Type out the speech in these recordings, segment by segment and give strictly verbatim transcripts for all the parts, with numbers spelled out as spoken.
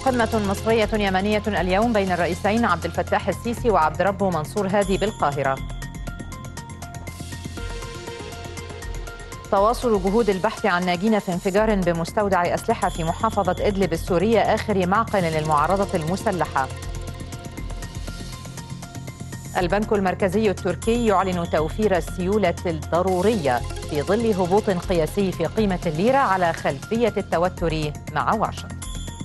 قمة مصرية يمنية اليوم بين الرئيسين عبد الفتاح السيسي وعبد ربه منصور هادي بالقاهرة. تواصل جهود البحث عن ناجين في انفجار بمستودع أسلحة في محافظة إدلب السورية آخر معقل للمعارضة المسلحة. البنك المركزي التركي يعلن توفير السيولة الضرورية في ظل هبوط قياسي في قيمة الليرة على خلفية التوتر مع واشنطن.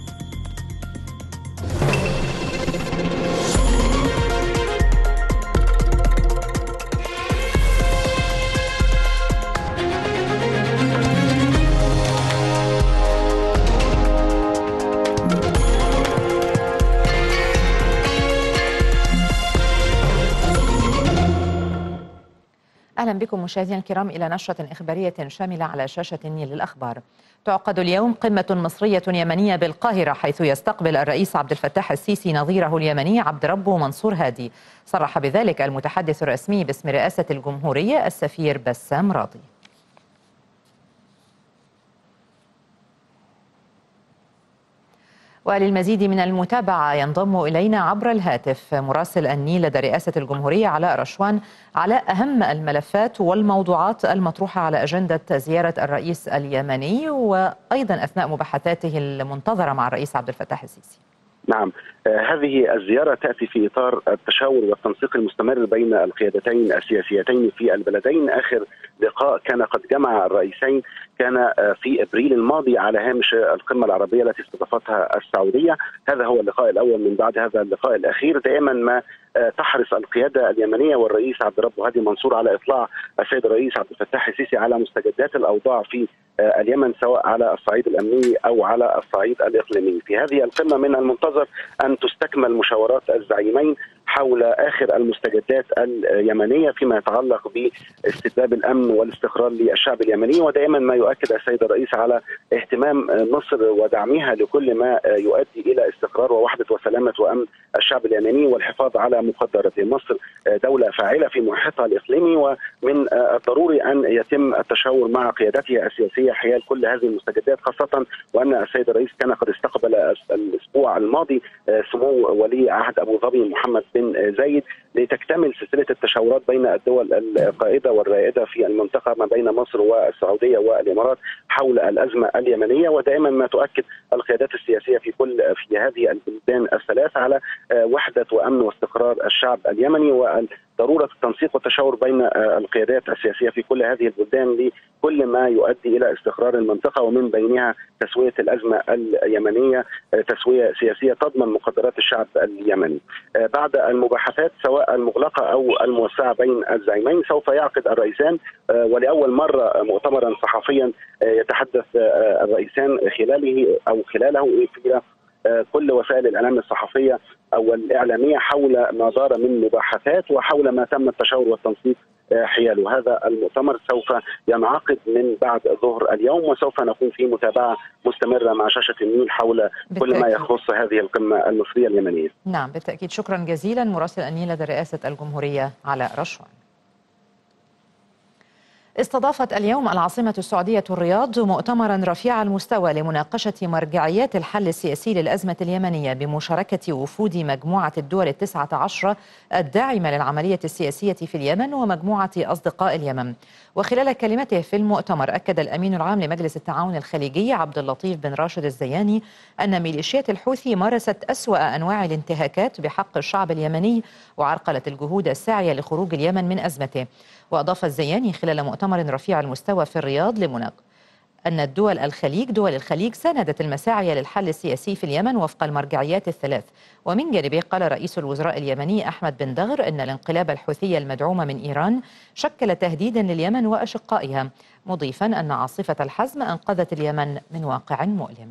أهلا بكم مشاهدينا الكرام إلى نشرة إخبارية شاملة على شاشة النيل للأخبار. تعقد اليوم قمة مصرية يمنية بالقاهرة، حيث يستقبل الرئيس عبد الفتاح السيسي نظيره اليمني عبد ربه منصور هادي. صرح بذلك المتحدث الرسمي باسم رئاسة الجمهورية السفير بسام راضي. وللمزيد من المتابعة ينضم إلينا عبر الهاتف مراسل النيل لدى رئاسة الجمهورية علاء رشوان. على أهم الملفات والموضوعات المطروحة على أجندة زيارة الرئيس اليمني وأيضا أثناء مباحثاته المنتظرة مع الرئيس عبد الفتاح السيسي. نعم، هذه الزيارة تأتي في إطار التشاور والتنسيق المستمر بين القيادتين السياسيتين في البلدين. آخر لقاء كان قد جمع الرئيسين كان في أبريل الماضي على هامش القمة العربية التي استضافتها السعودية. هذا هو اللقاء الأول من بعد هذا اللقاء الأخير. دائما ما تحرص القيادة اليمنية والرئيس عبد ربه هادي منصور على إطلاع السيد الرئيس عبد الفتاح السيسي على مستجدات الأوضاع في اليمن، سواء على الصعيد الأمني أو على الصعيد الإقليمي. في هذه القمة من المنتظر أن تستكمل مشاورات الزعيمين حول آخر المستجدات اليمنية فيما يتعلق باستتباب الأمن والاستقرار للشعب اليمني. ودائما ما يؤكد السيد الرئيس على اهتمام مصر ودعمها لكل ما يؤدي إلى استقرار ووحدة وسلامة وأمن الشعب اليمني والحفاظ على مقدراته. مصر دولة فاعلة في محيطها الإقليمي، ومن الضروري أن يتم التشاور مع قيادتها السياسية حيال كل هذه المستجدات، خاصة وأن السيد الرئيس كان قد استقبل الأسبوع الماضي سمو ولي عهد أبو ظبي محمد بن زايد لتكتمل سلسلة التشاورات بين الدول القائدة والرائدة في المنطقة ما بين مصر والسعودية والإمارات حول الأزمة اليمنية. ودائما ما تؤكد القيادات السياسية في كل في هذه البلدان الثلاث على وحدة وأمن واستقرار الشعب اليمني وضرورة التنسيق والتشاور بين القيادات السياسية في كل هذه البلدان لكل ما يؤدي إلى استقرار المنطقة، ومن بينها تسوية الأزمة اليمنية، تسوية سياسية تضمن مقدرات الشعب اليمني. بعد المباحثات سواء المغلقة أو الموسعة بين الزعيمين، سوف يعقد الرئيسان ولأول مرة مؤتمرا صحفيا يتحدث الرئيسان خلاله أو خلاله في كل وسائل الإعلام الصحفية أو الإعلامية حول ما دار من مباحثات وحول ما تم التشاور والتنسيق حياله. هذا المؤتمر سوف ينعقد من بعد ظهر اليوم، وسوف نكون في متابعة مستمرة مع شاشة النيل حول بالتأكيد كل ما يخص هذه القمة المصرية اليمنية. نعم بالتأكيد، شكرا جزيلا مراسل النيل لدى رئاسة الجمهورية علاء رشوان. استضافت اليوم العاصمة السعودية الرياض مؤتمرا رفيع المستوى لمناقشة مرجعيات الحل السياسي للأزمة اليمنية بمشاركة وفود مجموعة الدول التسعة عشر الداعمة للعملية السياسية في اليمن ومجموعة أصدقاء اليمن. وخلال كلمته في المؤتمر أكد الأمين العام لمجلس التعاون الخليجي عبد اللطيف بن راشد الزياني أن ميليشيات الحوثي مارست أسوأ أنواع الانتهاكات بحق الشعب اليمني وعرقلت الجهود الساعية لخروج اليمن من أزمته. وأضاف الزياني خلال مؤتمر رفيع المستوى في الرياض لمناقشة أن الدول الخليج دول الخليج ساندت المساعي للحل السياسي في اليمن وفق المرجعيات الثلاث. ومن جانبه قال رئيس الوزراء اليمني أحمد بن دغر أن الانقلاب الحوثي المدعوم من إيران شكل تهديدا لليمن وأشقائها، مضيفا أن عاصفة الحزم أنقذت اليمن من واقع مؤلم.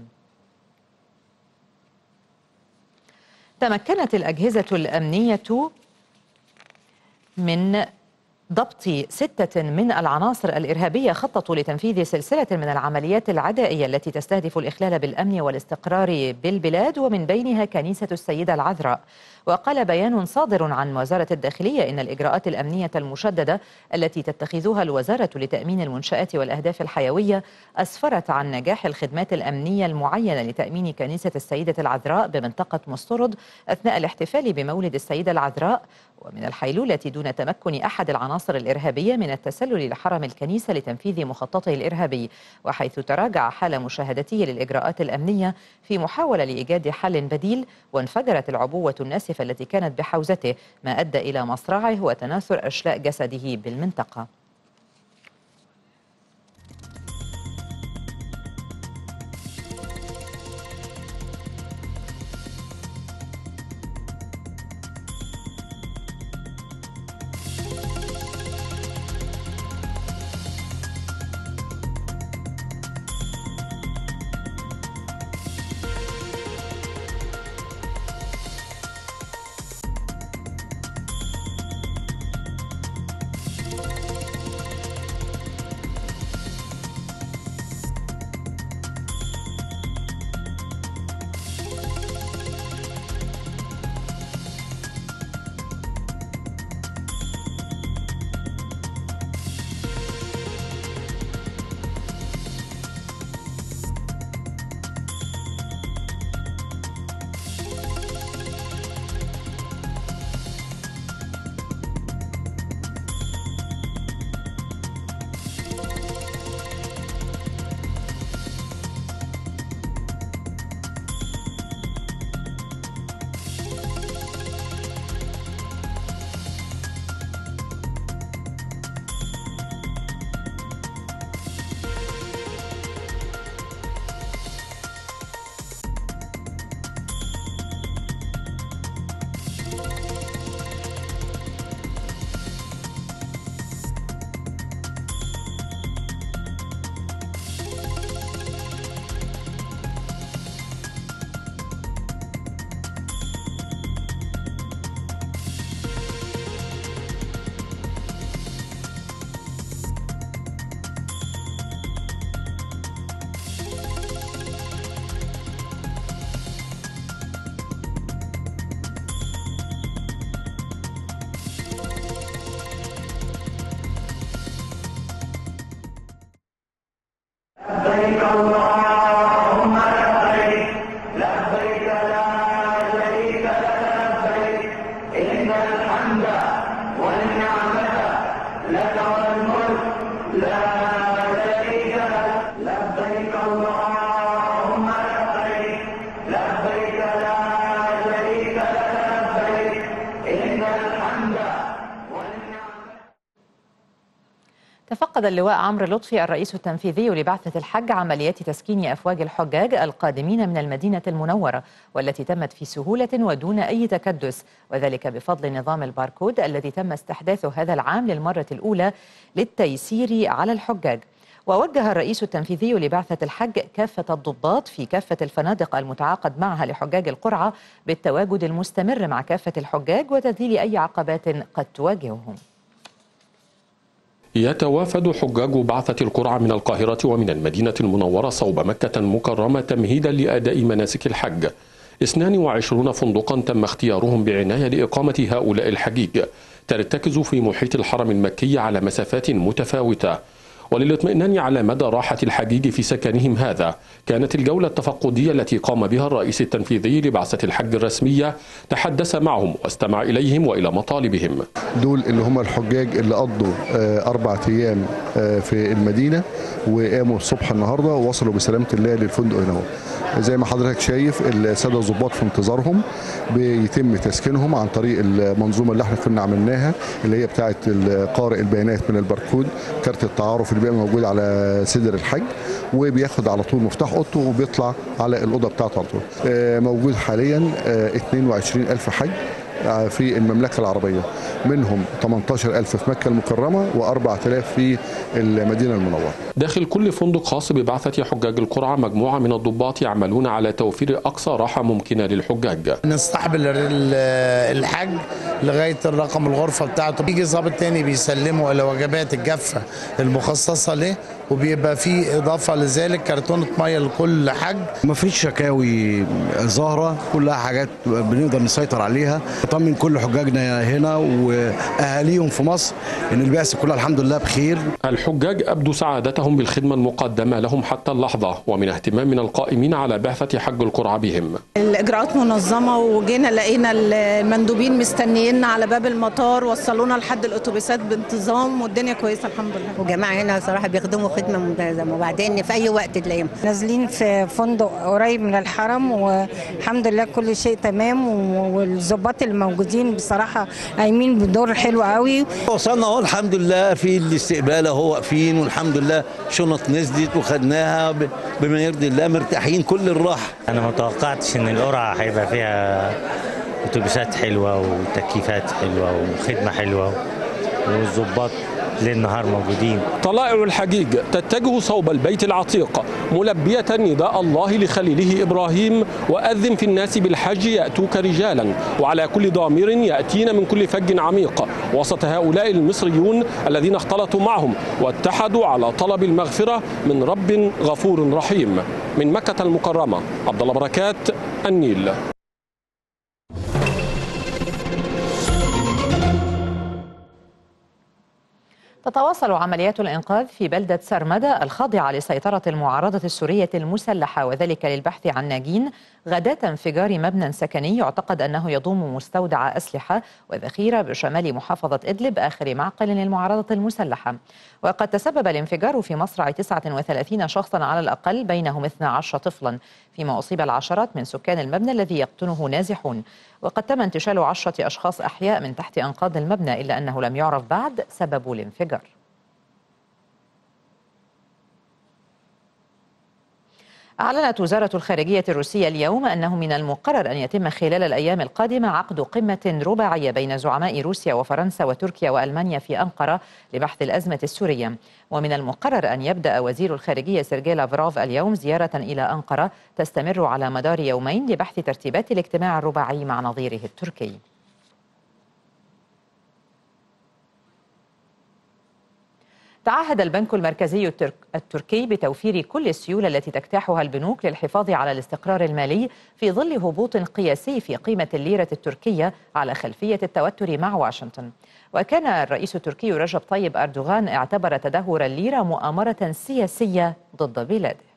تمكنت الأجهزة الأمنية من ضبط ستة من العناصر الإرهابية خططوا لتنفيذ سلسلة من العمليات العدائية التي تستهدف الإخلال بالأمن والاستقرار بالبلاد، ومن بينها كنيسة السيدة العذراء. وقال بيان صادر عن وزارة الداخلية إن الإجراءات الأمنية المشددة التي تتخذها الوزارة لتأمين المنشآت والأهداف الحيوية أسفرت عن نجاح الخدمات الأمنية المعينة لتأمين كنيسة السيدة العذراء بمنطقة مسترد أثناء الاحتفال بمولد السيدة العذراء، ومن الحيلولة دون تمكن أحد العناصر الإرهابية من التسلل لحرم الكنيسة لتنفيذ مخططه الإرهابي، وحيث تراجع حال مشاهدته للإجراءات الأمنية في محاولة لإيجاد حل بديل، وانفجرت العبوة الناسفة التي كانت بحوزته ما أدى إلى مصرعه وتناثر أشلاء جسده بالمنطقة. لبيك اللهم لبيك لبيك لا شريك لك لبيك إن الحمد والنعمة لك والملك لا شريك لك لبيك اللهم لبيك لبيك لا شريك لك لبيك إن الحمد والنعمة. تفقد اللواء عمرو لطفي الرئيس التنفيذي لبعثة الحج عمليات تسكين أفواج الحجاج القادمين من المدينة المنورة، والتي تمت في سهولة ودون أي تكدس، وذلك بفضل نظام الباركود الذي تم استحداثه هذا العام للمرة الأولى للتيسير على الحجاج. ووجه الرئيس التنفيذي لبعثة الحج كافة الضباط في كافة الفنادق المتعاقد معها لحجاج القرعة بالتواجد المستمر مع كافة الحجاج وتذليل أي عقبات قد تواجههم. يتوافد حجاج بعثة القرعة من القاهرة ومن المدينة المنورة صوب مكة المكرمة تمهيدا لأداء مناسك الحج. اثنين وعشرين فندقا تم اختيارهم بعناية لإقامة هؤلاء الحجيج، ترتكز في محيط الحرم المكي على مسافات متفاوتة. وللاطمئنان على مدى راحة الحجيج في سكنهم هذا، كانت الجولة التفقدية التي قام بها الرئيس التنفيذي لبعثة الحج الرسمية تحدث معهم واستمع إليهم وإلى مطالبهم. دول اللي هم الحجاج اللي قضوا أربعة أيام في المدينة وقاموا الصبح النهاردة ووصلوا بسلامة الله للفندق هنا. زي ما حضرتك شايف السادة الضباط في انتظارهم، بيتم تسكينهم عن طريق المنظومة اللي احنا كنا عملناها اللي هي بتاعة قارئ البيانات من الباركود، كارت التعارف اللي بيبقى موجود على صدر الحج، وبياخد على طول مفتاح اوضته وبيطلع على الأوضة بتاعته على طول. موجود حاليا اثنين وعشرين ألف حج في المملكة العربية، منهم ثمانية عشر ألف في مكة المكرمة وأربعة آلاف في المدينة المنورة. داخل كل فندق خاص ببعثة حجاج القرعة مجموعة من الضباط يعملون على توفير أقصى راحة ممكنة للحجاج. نستحب الحج لغاية الرقم الغرفة بتاعته، بيجي ضابط تاني بيسلمه إلى وجبات الجافة المخصصة له، وبيبقى في إضافة لذلك كرتونة مية لكل حج. مفيش شكاوي ظاهرة، كلها حاجات بنقدر نسيطر عليها. نطمن كل حجاجنا هنا وأهاليهم في مصر إن البعثة كلها الحمد لله بخير. الحجاج أبدوا سعادتهم بالخدمة المقدمة لهم حتى اللحظة، ومن اهتمام من القائمين على بعثة حج القرعة بهم. الإجراءات منظمة، وجينا لقينا المندوبين مستنيينا على باب المطار، وصلونا لحد الأتوبيسات بانتظام، والدنيا كويسة الحمد لله. وجماعة هنا صراحة بيخدموا خدمة ممتازة، وبعدين في أي وقت تلاقيهم. نازلين في فندق قريب من الحرم، والحمد لله كل شيء تمام، والظباط الموجودين بصراحة قايمين بدور حلو قوي. وصلنا اهو الحمد لله في الاستقبال اهو واقفين، والحمد لله شنط نزلت وخدناها بما يرضي الله، مرتاحين كل الراحة. أنا ما توقعتش إن القرعة هيبقى فيها أتوبيسات حلوة وتكييفات حلوة وخدمة حلوة والظباط ليل نهار موجودين. طلائع الحجيج تتجه صوب البيت العتيق ملبية نداء الله لخليله إبراهيم: وأذن في الناس بالحج يأتوك رجالا وعلى كل ضامر يأتين من كل فج عميق. وسط هؤلاء المصريون الذين اختلطوا معهم واتحدوا على طلب المغفرة من رب غفور رحيم. من مكة المكرمة، عبد الله بركات، النيل. تتواصل عمليات الإنقاذ في بلدة سرمدة الخاضعة لسيطرة المعارضة السورية المسلحة، وذلك للبحث عن ناجين غداة انفجار مبنى سكني يعتقد أنه يضم مستودع أسلحة وذخيرة بشمال محافظة إدلب، آخر معقل للمعارضة المسلحة. وقد تسبب الانفجار في مصرع تسعة وثلاثين شخصا على الأقل، بينهم اثنا عشر طفلا، فيما أصيب العشرات من سكان المبنى الذي يقطنه نازحون. وقد تم انتشال عشرة أشخاص أحياء من تحت أنقاض المبنى، إلا أنه لم يعرف بعد سبب الانفجار. أعلنت وزارة الخارجية الروسية اليوم أنه من المقرر أن يتم خلال الأيام القادمة عقد قمة رباعية بين زعماء روسيا وفرنسا وتركيا وألمانيا في أنقرة لبحث الأزمة السورية. ومن المقرر أن يبدأ وزير الخارجية سيرجي لافروف اليوم زيارة إلى أنقرة تستمر على مدار يومين لبحث ترتيبات الاجتماع الرباعي مع نظيره التركي. تعهد البنك المركزي الترك التركي بتوفير كل السيولة التي تجتاحها البنوك للحفاظ على الاستقرار المالي في ظل هبوط قياسي في قيمة الليرة التركية على خلفية التوتر مع واشنطن. وكان الرئيس التركي رجب طيب أردوغان اعتبر تدهور الليرة مؤامرة سياسية ضد بلاده.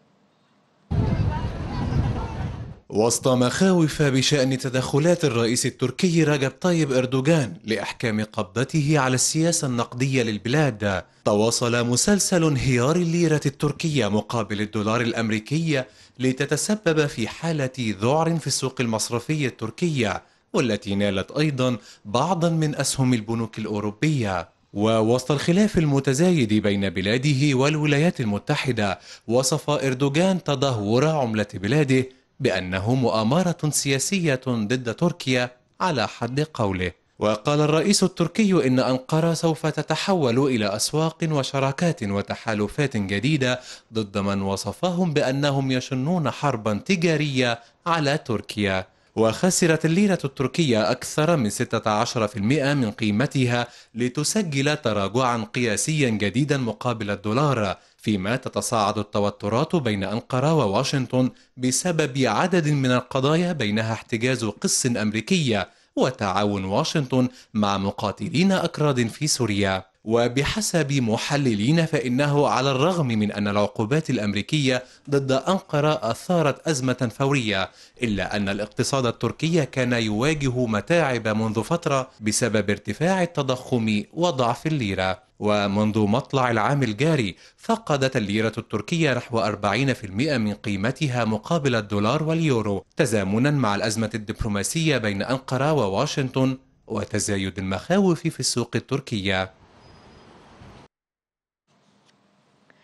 وسط مخاوف بشأن تدخلات الرئيس التركي رجب طيب أردوغان لإحكام قبضته على السياسة النقدية للبلاد، تواصل مسلسل انهيار الليرة التركية مقابل الدولار الأمريكي لتتسبب في حالة ذعر في السوق المصرفي التركية، والتي نالت أيضا بعضا من أسهم البنوك الأوروبية. ووسط الخلاف المتزايد بين بلاده والولايات المتحدة، وصف أردوغان تدهور عملة بلاده بأنه مؤامرة سياسية ضد تركيا على حد قوله. وقال الرئيس التركي إن أنقرة سوف تتحول إلى أسواق وشراكات وتحالفات جديدة ضد من وصفهم بأنهم يشنون حربا تجارية على تركيا. وخسرت الليرة التركية أكثر من ستة عشر بالمئة من قيمتها لتسجل تراجعا قياسيا جديدا مقابل الدولار، فيما تتصاعد التوترات بين أنقرة وواشنطن بسبب عدد من القضايا بينها احتجاز قس أمريكي وتعاون واشنطن مع مقاتلين أكراد في سوريا. وبحسب محللين فإنه على الرغم من أن العقوبات الأمريكية ضد أنقرة أثارت أزمة فورية، إلا أن الاقتصاد التركي كان يواجه متاعب منذ فترة بسبب ارتفاع التضخم وضعف الليرة. ومنذ مطلع العام الجاري فقدت الليرة التركية نحو أربعين بالمئة من قيمتها مقابل الدولار واليورو، تزامنا مع الأزمة الدبلوماسية بين أنقرة وواشنطن وتزايد المخاوف في السوق التركية.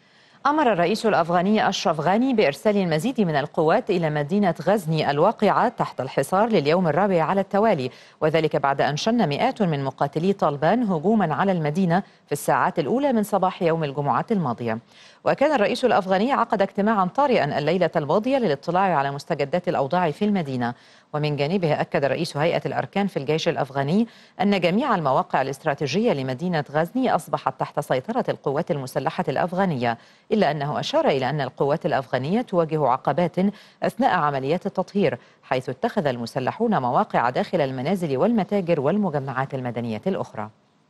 أمر الرئيس الأفغاني أشرف غاني بإرسال المزيد من القوات إلى مدينة غزني الواقعة تحت الحصار لليوم الرابع على التوالي، وذلك بعد أن شن مئات من مقاتلي طالبان هجوما على المدينة في الساعات الأولى من صباح يوم الجمعة الماضية. وكان الرئيس الأفغاني عقد اجتماعا طارئا الليلة الماضية للاطلاع على مستجدات الأوضاع في المدينة. ومن جانبه أكد رئيس هيئة الأركان في الجيش الأفغاني أن جميع المواقع الاستراتيجية لمدينة غزني أصبحت تحت سيطرة القوات المسلحة الأفغانية، إلا أنه أشار إلى أن القوات الأفغانية تواجه عقبات أثناء عمليات التطهير، حيث اتخذ المسلحون مواقع داخل المنازل والمتاجر والمجمعات المدنية الأخرى.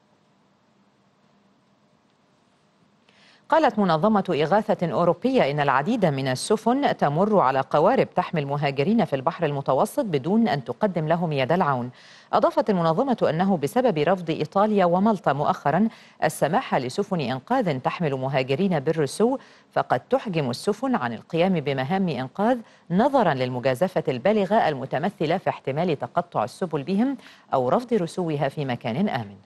قالت منظمة إغاثة أوروبية إن العديد من السفن تمر على قوارب تحمل مهاجرين في البحر المتوسط بدون أن تقدم لهم يد العون. أضافت المنظمة أنه بسبب رفض إيطاليا ومالطا مؤخرا السماح لسفن إنقاذ تحمل مهاجرين بالرسو، فقد تحجم السفن عن القيام بمهام إنقاذ نظرا للمجازفة البالغة المتمثلة في احتمال تقطع السبل بهم أو رفض رسوها في مكان آمن.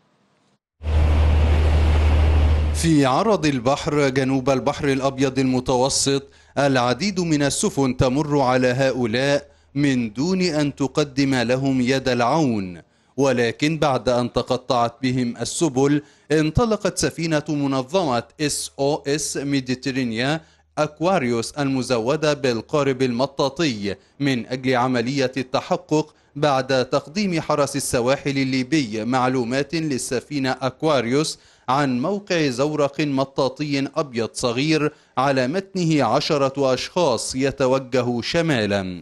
في عرض البحر جنوب البحر الأبيض المتوسط العديد من السفن تمر على هؤلاء من دون أن تقدم لهم يد العون، ولكن بعد أن تقطعت بهم السبل انطلقت سفينة منظمة إس أو إس ميديترينيا أكواريوس المزودة بالقارب المطاطي من أجل عملية التحقق بعد تقديم حرس السواحل الليبي معلومات للسفينة أكواريوس عن موقع زورق مطاطي أبيض صغير على متنه عشرة أشخاص يتوجه شمالا.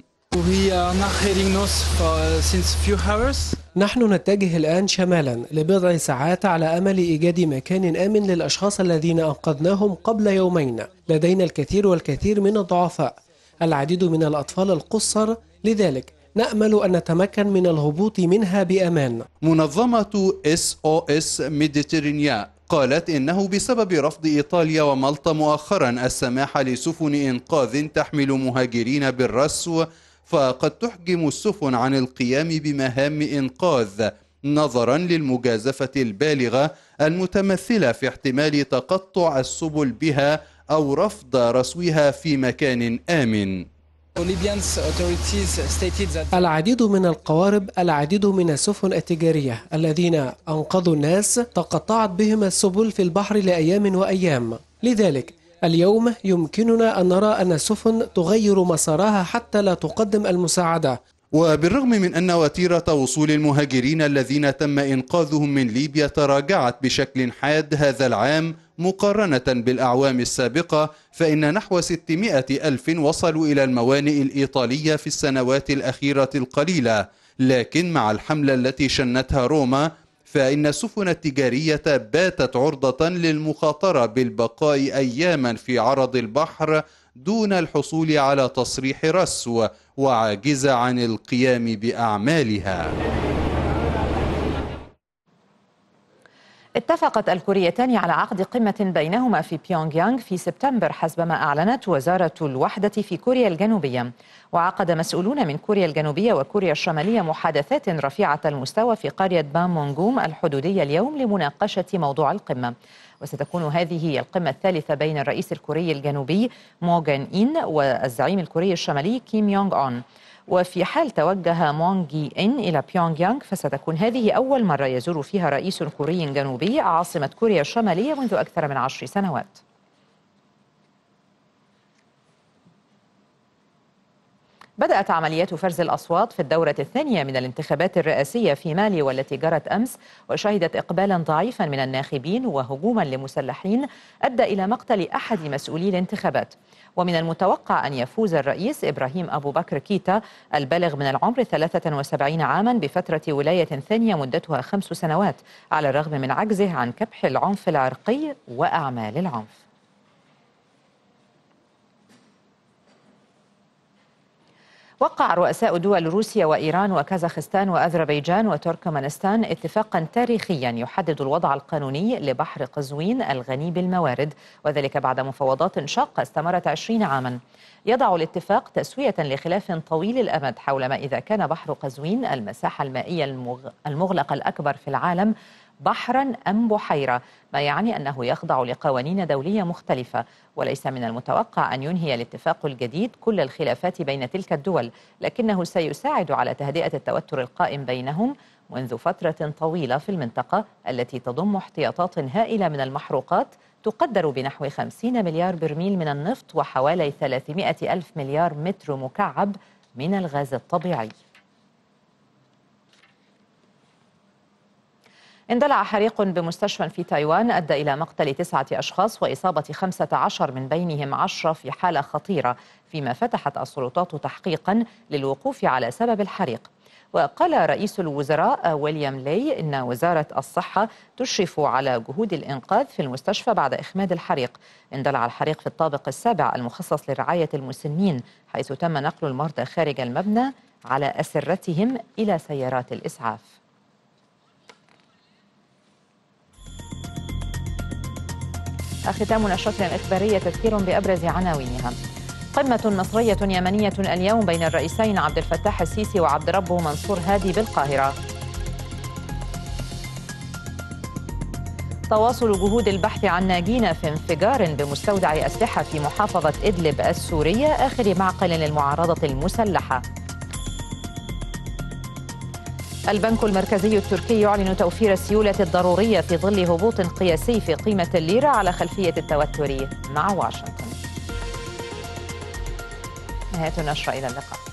نحن نتجه الآن شمالا لبضع ساعات على أمل إيجاد مكان آمن للأشخاص الذين أنقذناهم قبل يومين. لدينا الكثير والكثير من الضعفاء، العديد من الأطفال القُصّر، لذلك نأمل أن نتمكن من الهبوط منها بأمان. منظمة إس أو إس ميديترينيا قالت إنه بسبب رفض إيطاليا ومالطا مؤخرا السماح لسفن إنقاذ تحمل مهاجرين بالرسو، فقد تحجم السفن عن القيام بمهام إنقاذ نظرا للمجازفة البالغة المتمثلة في احتمال تقطع السبل بها أو رفض رسوها في مكان آمن. العديد من القوارب، العديد من السفن التجارية الذين أنقذوا الناس تقطعت بهم السبل في البحر لأيام وأيام، لذلك اليوم يمكننا أن نرى أن السفن تغير مسارها حتى لا تقدم المساعدة. وبالرغم من أن وتيرة وصول المهاجرين الذين تم إنقاذهم من ليبيا تراجعت بشكل حاد هذا العام مقارنة بالأعوام السابقة، فإن نحو ستمائة ألف وصلوا إلى الموانئ الإيطالية في السنوات الأخيرة القليلة، لكن مع الحملة التي شنتها روما فإن السفن التجارية باتت عرضة للمخاطرة بالبقاء أياما في عرض البحر دون الحصول على تصريح رسو وعاجزة عن القيام بأعمالها. اتفقت الكوريتان على عقد قمة بينهما في بيونغ يانغ في سبتمبر حسب ما أعلنت وزارة الوحدة في كوريا الجنوبية. وعقد مسؤولون من كوريا الجنوبية وكوريا الشمالية محادثات رفيعة المستوى في قرية بانمونغوم الحدودية اليوم لمناقشة موضوع القمة. وستكون هذه هي القمة الثالثة بين الرئيس الكوري الجنوبي مو جين إن والزعيم الكوري الشمالي كيم يونغ أون. وفي حال توجه مون جي إن إلى بيونغ يانغ فستكون هذه أول مرة يزور فيها رئيس كوري جنوبي عاصمة كوريا الشمالية منذ أكثر من عشر سنوات. بدأت عمليات فرز الأصوات في الدورة الثانية من الانتخابات الرئاسية في مالي والتي جرت أمس، وشهدت إقبالا ضعيفا من الناخبين وهجوما لمسلحين أدى إلى مقتل أحد مسؤولي الانتخابات. ومن المتوقع أن يفوز الرئيس إبراهيم أبو بكر كيتا البالغ من العمر ثلاثة وسبعين عاما بفترة ولاية ثانية مدتها خمس سنوات، على الرغم من عجزه عن كبح العنف العرقي وأعمال العنف. وقع رؤساء دول روسيا وإيران وكازاخستان وأذربيجان وتركمانستان اتفاقا تاريخيا يحدد الوضع القانوني لبحر قزوين الغني بالموارد، وذلك بعد مفاوضات شاقة استمرت عشرين عاما. يضع الاتفاق تسوية لخلاف طويل الأمد حول ما إذا كان بحر قزوين المساحة المائية المغلقة الأكبر في العالم بحرا أم بحيرة، ما يعني أنه يخضع لقوانين دولية مختلفة، وليس من المتوقع أن ينهي الاتفاق الجديد كل الخلافات بين تلك الدول، لكنه سيساعد على تهدئة التوتر القائم بينهم منذ فترة طويلة في المنطقة التي تضم احتياطات هائلة من المحروقات تقدر بنحو خمسين مليار برميل من النفط وحوالي ثلاثمائة ألف مليار متر مكعب من الغاز الطبيعي. اندلع حريق بمستشفى في تايوان أدى إلى مقتل تسعة أشخاص وإصابة خمسة عشر من بينهم عشرة في حالة خطيرة، فيما فتحت السلطات تحقيقا للوقوف على سبب الحريق. وقال رئيس الوزراء ويليام لي إن وزارة الصحة تشرف على جهود الإنقاذ في المستشفى بعد إخماد الحريق. اندلع الحريق في الطابق السابع المخصص لرعاية المسنين، حيث تم نقل المرضى خارج المبنى على أسرتهم إلى سيارات الإسعاف. ختام نشرتنا الإخبارية تذكير بأبرز عناوينها. قمة مصرية يمنية اليوم بين الرئيسين عبد الفتاح السيسي وعبد ربه منصور هادي بالقاهرة. تواصل جهود البحث عن ناجين في انفجار بمستودع أسلحة في محافظة إدلب السورية، آخر معقل للمعارضة المسلحة. البنك المركزي التركي يعلن توفير السيولة الضرورية في ظل هبوط قياسي في قيمة الليرة على خلفية التوتر مع واشنطن. نهاية النشرة، إلى اللقاء.